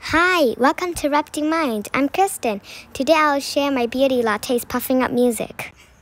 Hi, welcome to Wrapped in Mind. I'm Kristen. Today I'll share my Beardie Latte's puffing up music.